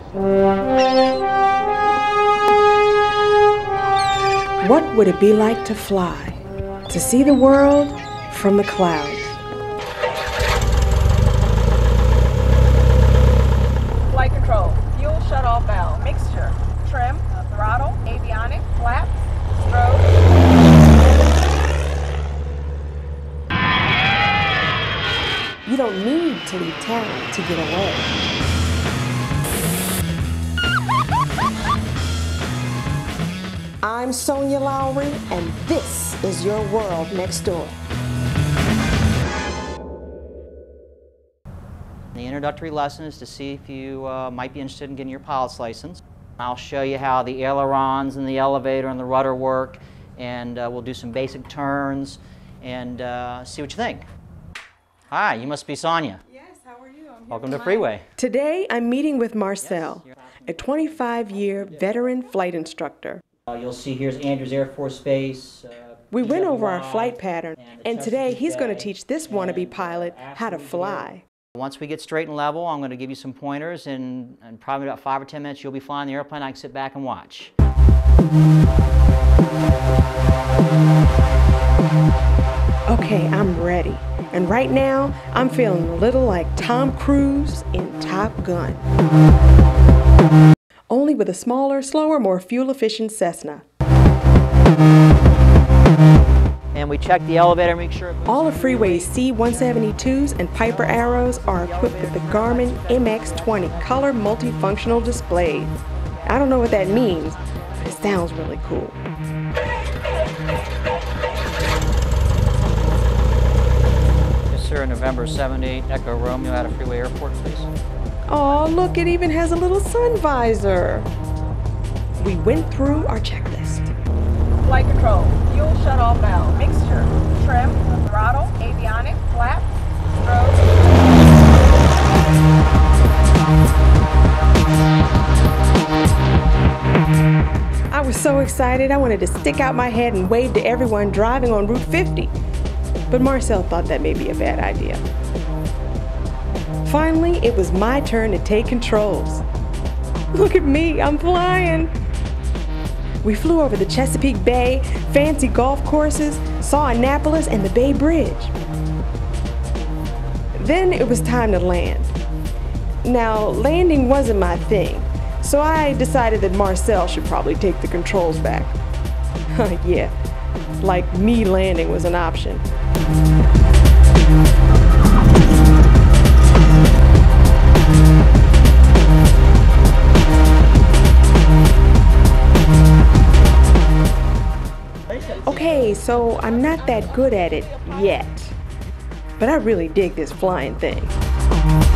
What would it be like to fly? To see the world from the clouds? Flight control, fuel shutoff valve, mixture, trim, throttle, avionic, flaps, strobe. You don't need to leave town to get away. I'm Sonia Lowry, and this is your world next door. The introductory lesson is to see if you might be interested in getting your pilot's license. I'll show you how the ailerons and the elevator and the rudder work, and we'll do some basic turns and see what you think. Hi, you must be Sonia. Yes, how are you? Welcome to Freeway. Today, I'm meeting with Marcel, a 25-year veteran flight instructor. You'll see here's Andrews Air Force Base. We went over our flight pattern, and today he's going to teach this wannabe pilot how to fly. Once we get straight and level, I'm going to give you some pointers, and in probably about 5 or 10 minutes you'll be flying the airplane. I can sit back and watch. Okay, I'm ready. And right now, I'm feeling a little like Tom Cruise in Top Gun. Only with a smaller, slower, more fuel-efficient Cessna. And we check the elevator, make sure it moves. All of Freeway's C-172s and Piper Arrows are equipped with the Garmin MX-20 color multifunctional displays. I don't know what that means, but it sounds really cool. Yes, sir. November 78 Echo Romeo out of Freeway Airport, please. Oh, look, it even has a little sun visor. We went through our checklist. Flight control, fuel shutoff valve, mixture, trim, throttle, avionic, flaps, strobe. I was so excited, I wanted to stick out my head and wave to everyone driving on Route 50. But Marcel thought that may be a bad idea. Finally, it was my turn to take controls. Look at me, I'm flying. We flew over the Chesapeake Bay, fancy golf courses, saw Annapolis and the Bay Bridge. Then it was time to land. Now, landing wasn't my thing, so I decided that Marcel should probably take the controls back. Yeah, like me landing was an option. Okay, so I'm not that good at it yet, but I really dig this flying thing.